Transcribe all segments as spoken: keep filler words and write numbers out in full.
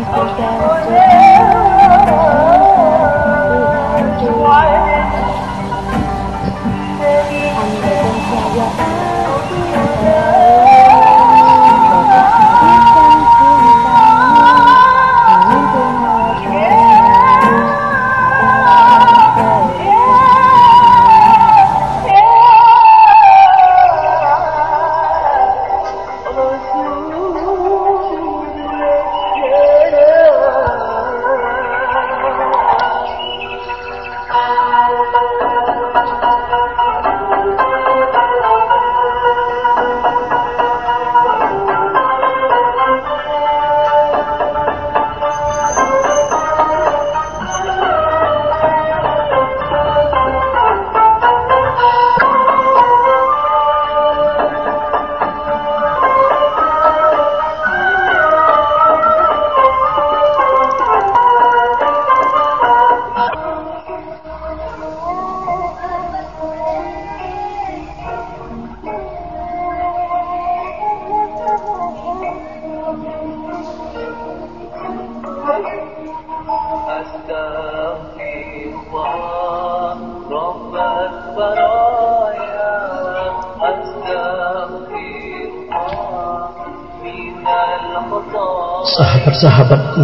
Sahabat-sahabatku,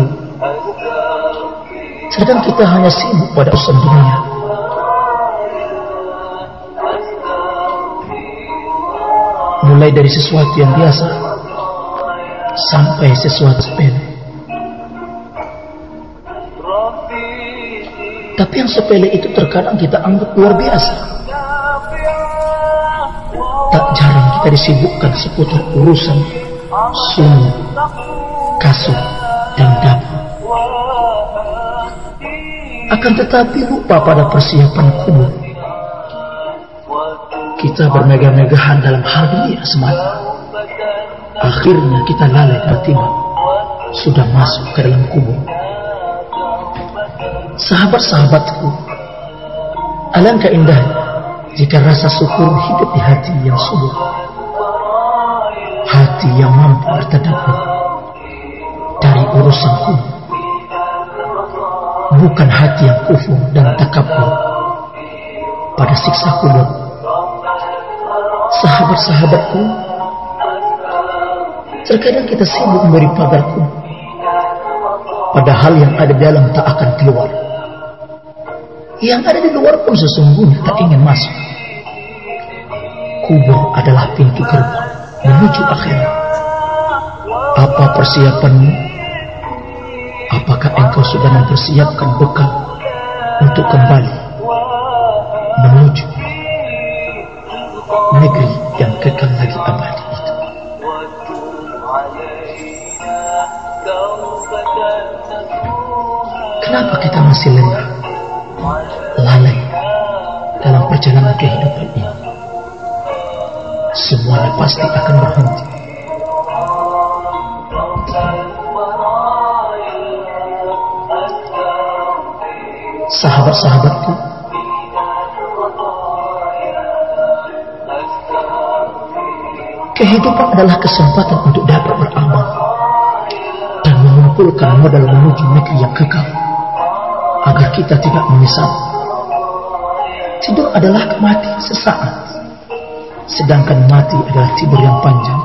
sedang kita hanya sibuk pada urusan dunia. Mulai dari sesuatu yang biasa sampai sesuatu sepele. Tapi yang sepele itu terkadang kita anggap luar biasa. Tak jarang kita disibukkan seputar urusan sumur, kasur, dan dapur. Akan tetapi lupa pada persiapan kubur. Kita bermegah-megahan dalam hal dunia semata. Akhirnya kita lalai tertimbang sudah masuk ke dalam kubur. Sahabat-sahabatku, alangkah indahnya jika rasa syukur hidup di hati yang subur, hati yang mampu bertadabbur dari urusan kubur, bukan hati yang kufur dan takabur pada siksa kubur. Sahabat-sahabatku, terkadang kita sibuk memberi pagar kubur, padahal yang ada di dalam tak akan keluar. Yang ada di luar pun sesungguhnya tak ingin masuk. Kubur adalah pintu gerbang menuju akhirat. Apa persiapanmu? Apakah engkau sudah mempersiapkan bekal untuk kembali menuju negeri yang kekal lagi abadi itu? Kenapa kita masih lengah, lalai dalam perjalanan kehidupan ini? Semuanya pasti akan berhenti. Sahabat-sahabatku, kehidupan adalah kesempatan untuk dapat beramal dan mengumpulkan modal menuju negeri yang kekal, agar kita tidak menyesal. Tidur adalah kematian sesaat, sedangkan mati adalah tidur yang panjang.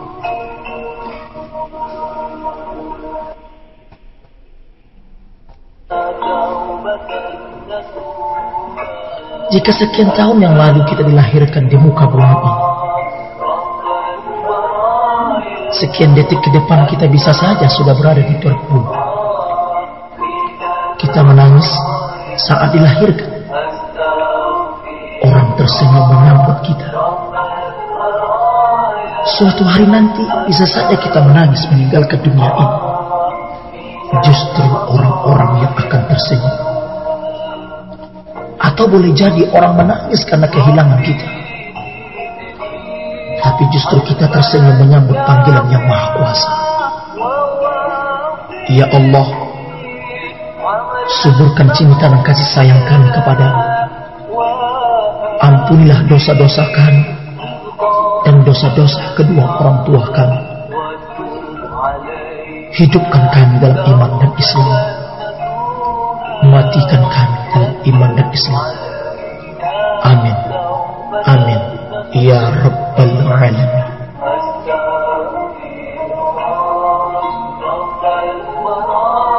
Jika sekian tahun yang lalu kita dilahirkan di muka bumi ini, sekian detik ke depan kita bisa saja sudah berada di perpuluh. Kita menangis saat dilahirkan, orang tersenyum menyambut kita. Suatu hari nanti bisa saja kita menangis meninggalkan dunia ini. Justru orang-orang yang akan tersenyum. Atau boleh jadi orang menangis karena kehilangan kita, tapi justru kita tersenyum menyambut panggilan yang Maha Kuasa. Ya Allah, suburkan cinta dan kasih sayang kami kepadamu. Ampunilah dosa-dosa kami dan dosa-dosa kedua orang tua kami. Hidupkan kami dalam iman dan Islam, matikan kami dalam iman dan Islam. Amin. Amin. Ya Rabbal Alamin.